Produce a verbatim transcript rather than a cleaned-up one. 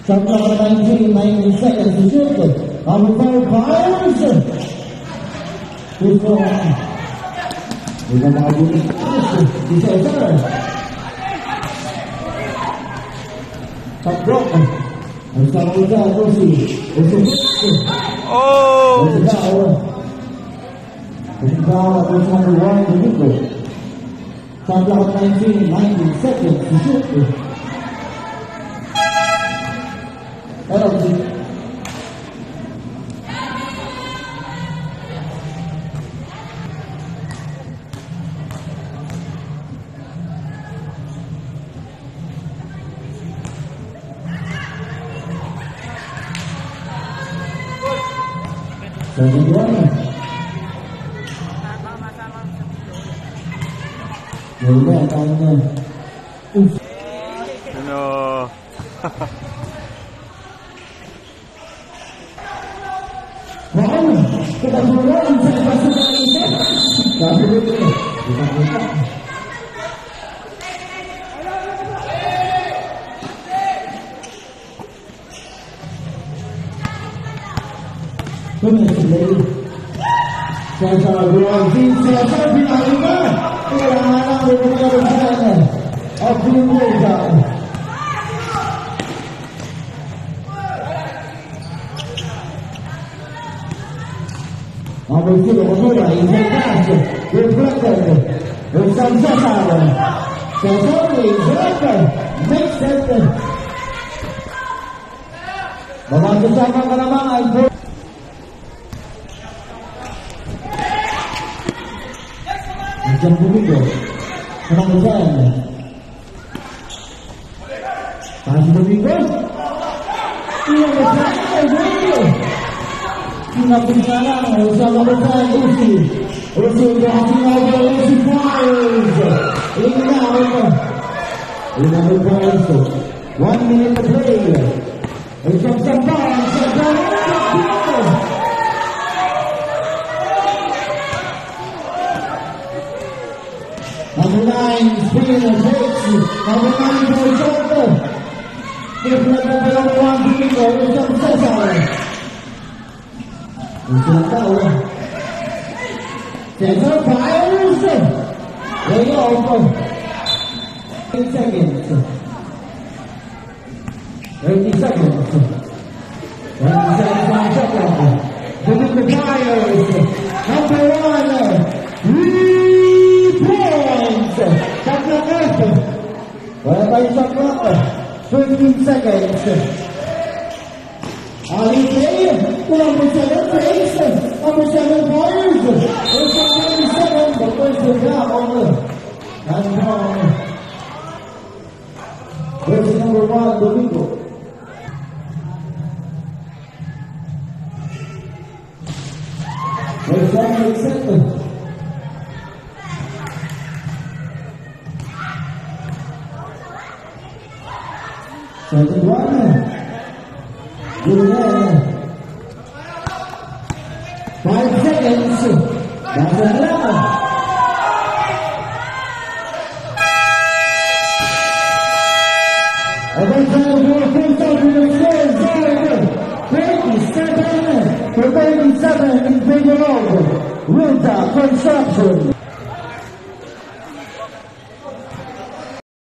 Shot number nineteen, nineteen seconds to shoot. Number five, fires. Good for with a now unit. He's a third. Top block. And start with that, we'll see. It's a hit. Oh! It's a foul. It's a foul at this number one, Domingo. Shot number nineteen, nineteen seconds to shoot. Penalty. Second one. Rồi đây con Uf. No. Wow, kita semua bisa masuk ke Indonesia. Tapi ini bukan kita. Benar sendiri. Saya salah dua, saya salah bilang lima. Yang mana berbeda berbeda. Aku berbeda. Number two, Honora, in the pass, reflected, with some Cesar. Cesar is record, makes it. Membantu sama kelamangan. Macam begitu. Senang berjalan. Kasih begitu. Ia berjalan begitu. Tinggal berjalan, bersama berjalan Usi. Usi berhasil over Usi fires. Ini now, ini fires. One minute to play. It's from Samparan, Samparan. Number nine, Spina takes. Number nine for Jota. Give the number one to Nico. It's from Cesar. It's not that. Cesar fires. Way over. Eight seconds. Eighty seconds. Eighty seconds on Jota. Giving the fires. Number one. fifteen seconds. Ali Day, number seven, face. Number seven, fires. It's ninety-seven, but where's the job on the? That's wrong. Where's number one, Domingo? Where's number seven? Second one. Good man. Five seconds. That's eleven. And then time for a full time in the score. thirty-seven for thirty-seven in Big Road. Wilta Construction.